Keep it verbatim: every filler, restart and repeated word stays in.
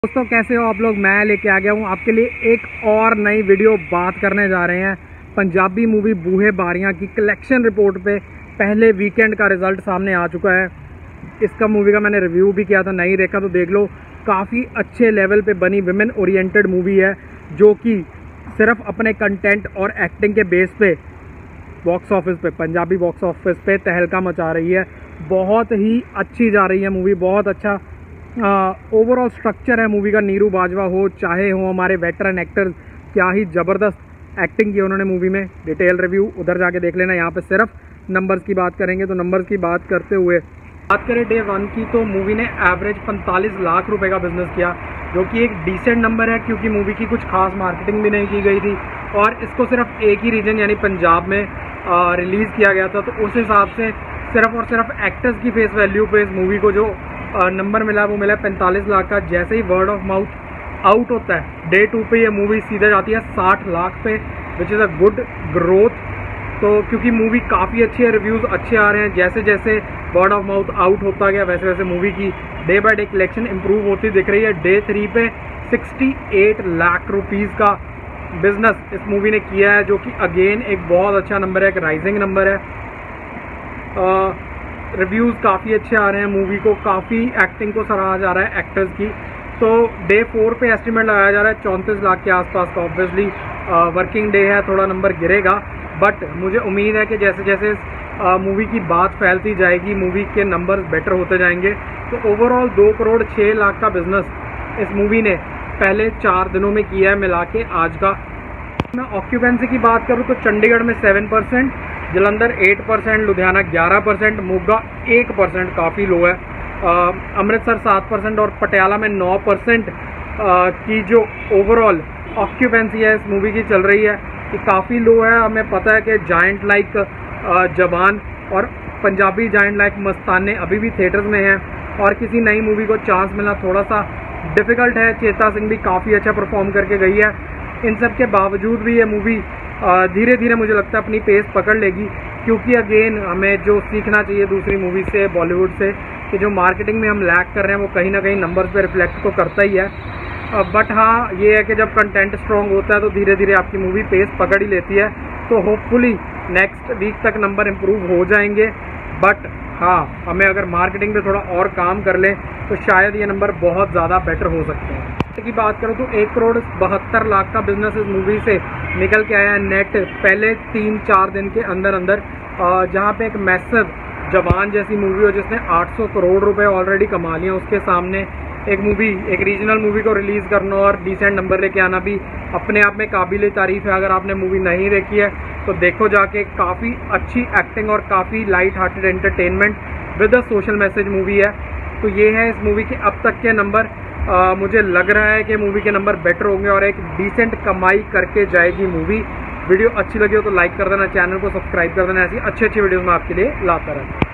दोस्तों कैसे हो आप लोग। मैं लेके आ गया हूँ आपके लिए एक और नई वीडियो। बात करने जा रहे हैं पंजाबी मूवी बूहे बारियां की कलेक्शन रिपोर्ट पे। पहले वीकेंड का रिज़ल्ट सामने आ चुका है। इसका मूवी का मैंने रिव्यू भी किया था, नहीं देखा तो देख लो। काफ़ी अच्छे लेवल पे बनी विमेन ओरिएंटेड मूवी है जो कि सिर्फ अपने कंटेंट और एक्टिंग के बेस पे बॉक्स ऑफिस पे पंजाबी बॉक्स ऑफिस पे तहलका मचा रही है। बहुत ही अच्छी जा रही है मूवी, बहुत अच्छा ओवरऑल स्ट्रक्चर है मूवी का। नीरू बाजवा हो चाहे हो हमारे वेटरन एक्टर्स, क्या ही ज़बरदस्त एक्टिंग की उन्होंने मूवी में। डिटेल रिव्यू उधर जाके देख लेना। यहाँ पे सिर्फ नंबर्स की बात करेंगे तो नंबर्स की बात करते हुए बात करें डे वन की तो मूवी ने एवरेज पैंतालीस लाख रुपए का बिजनेस किया, जो कि एक डिसेंट नंबर है क्योंकि मूवी की कुछ खास मार्केटिंग भी नहीं की गई थी और इसको सिर्फ एक ही रीजन यानी पंजाब में रिलीज़ किया गया था। तो उस हिसाब से सिर्फ और सिर्फ एक्टर्स की फेस वैल्यू पे इस मूवी को जो नंबर मिला वो मिला पैंतालीस लाख का। जैसे ही वर्ड ऑफ माउथ आउट होता है डे टू पे ये मूवी सीधे जाती है साठ लाख पे, which is a good growth. तो क्योंकि मूवी काफ़ी अच्छी है, रिव्यूज़ अच्छे आ रहे हैं, जैसे जैसे वर्ड ऑफ माउथ आउट होता गया वैसे वैसे मूवी की day by day collection improve होती दिख रही है। डे थ्री पे अड़सठ लाख रुपीज़ का बिजनेस इस मूवी ने किया है, जो कि अगेन एक बहुत अच्छा नंबर है, एक राइजिंग नंबर है। रिव्यूज़ काफ़ी अच्छे आ रहे हैं मूवी को, काफ़ी एक्टिंग को सराहा जा रहा है एक्टर्स की। तो डे फोर पे एस्टिमेट लगाया जा रहा है चौंतीस लाख के आसपास का। ऑब्वियसली वर्किंग डे है, थोड़ा नंबर गिरेगा, बट मुझे उम्मीद है कि जैसे जैसे मूवी की बात फैलती जाएगी मूवी के नंबर्स बेटर होते जाएंगे। तो ओवरऑल दो करोड़ छः लाख का बिजनेस इस मूवी ने पहले चार दिनों में किया है मिला के आज का। मैं ऑक्यूपेंसी की बात करूँ तो चंडीगढ़ में seven percent, Jalandhar eight percent, Ludhiana ग्यारह परसेंट, मोगा एक परसेंट, काफ़ी लो है। आ, अमृतसर सात परसेंट और पटियाला में नौ परसेंट की जो ओवरऑल ऑक्यूपेंसी है इस मूवी की चल रही है कि काफ़ी लो है। हमें पता है कि जायंट लाइक जवान और पंजाबी जायंट लाइक मस्ताने अभी भी थिएटर्स में हैं और किसी नई मूवी को चांस मिलना थोड़ा सा डिफ़िकल्ट है। चेता सिंह भी काफ़ी अच्छा परफॉर्म करके गई है। इन सब के बावजूद भी ये मूवी धीरे धीरे मुझे लगता है अपनी पेस पकड़ लेगी, क्योंकि अगेन हमें जो सीखना चाहिए दूसरी मूवी से, बॉलीवुड से, कि जो मार्केटिंग में हम लैक कर रहे हैं वो कहीं ना कहीं नंबर्स पे रिफ्लेक्ट तो करता ही है। बट हाँ ये है कि जब कंटेंट स्ट्रॉन्ग होता है तो धीरे धीरे आपकी मूवी पेस पकड़ ही लेती है। तो होपफुली नेक्स्ट वीक तक नंबर इम्प्रूव हो जाएंगे। बट हाँ हमें अगर मार्केटिंग पे थोड़ा और काम कर लें तो शायद ये नंबर बहुत ज़्यादा बेटर हो सकते हैं। की बात करूँ तो एक करोड़ बहत्तर लाख का बिजनेस इस मूवी से निकल के आया है नेट पहले तीन चार दिन के अंदर अंदर, जहाँ पे एक मैसिव जवान जैसी मूवी हो जिसने आठ सौ करोड़ रुपए ऑलरेडी कमा लिया, उसके सामने एक मूवी, एक रीजनल मूवी को रिलीज़ करना और डिसेंट नंबर लेके आना भी अपने आप में काबिल तारीफ़ है। अगर आपने मूवी नहीं देखी है तो देखो जाके, काफ़ी अच्छी एक्टिंग और काफ़ी light hearted entertainment with a social message movie है। तो ये है इस मूवी के अब तक के नंबर। आ, मुझे लग रहा है कि मूवी के नंबर बेटर होंगे और एक डिसेंट कमाई करके जाएगी मूवी। वीडियो अच्छी लगी हो तो लाइक कर देना, चैनल को सब्सक्राइब कर देना। ऐसी अच्छी अच्छी वीडियोस मैं आपके लिए लाता रहता हूँ।